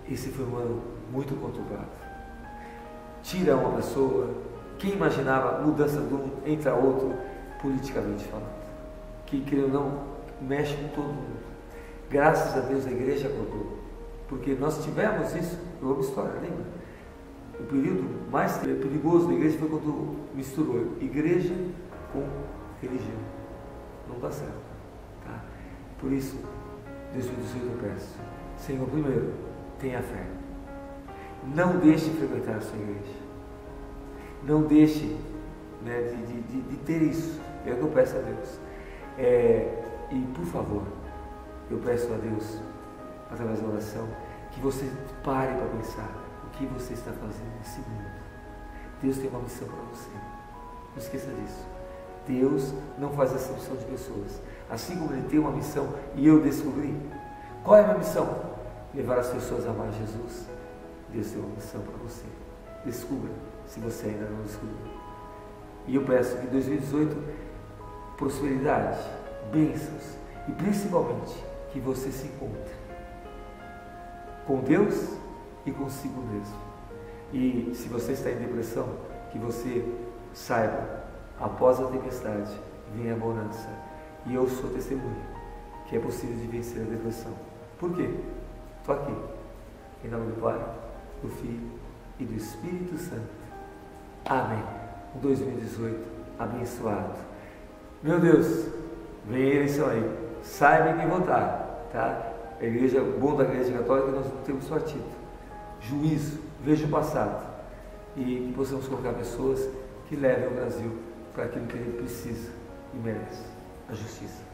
esse foi um ano muito conturbado. Tira uma pessoa, quem imaginava mudança de um entra outro, politicamente falando, que creio ou não, mexe com todo mundo. Graças a Deus a igreja acordou, porque nós tivemos isso, eu amo história, lembra? O período mais perigoso da igreja foi quando misturou igreja com religião. Não dá certo, tá? Por isso, 2018 eu peço, Senhor, primeiro, tenha fé. Não deixe de frequentar a sua igreja. Não deixe, né, de ter isso. É o que eu peço a Deus. E por favor, eu peço a Deus, através da oração, que você pare para pensar o que você está fazendo nesse mundo. Deus tem uma missão para você. Não esqueça disso. Deus não faz acepção de pessoas. Assim como Ele tem uma missão e eu descobri. Qual é a minha missão? Levar as pessoas a amar Jesus. Deus tem uma missão para você. Descubra, se você ainda não descobriu. E eu peço que em 2018, prosperidade, bênçãos e principalmente que você se encontre com Deus e consigo mesmo. E se você está em depressão, que você saiba, após a tempestade vem a bonança. E eu sou testemunha que é possível de vencer a depressão. Por quê? Estou aqui. Em nome do Pai, do Filho e do Espírito Santo. Amém. Um 2018 abençoado. Meu Deus, vem a eleição aí. Saiba quem votar, tá? A igreja, o bom da igreja católica, nós não temos partido. Juízo, veja o passado. E que possamos colocar pessoas que levem o Brasil para aquilo que ele precisa e merece, a justiça.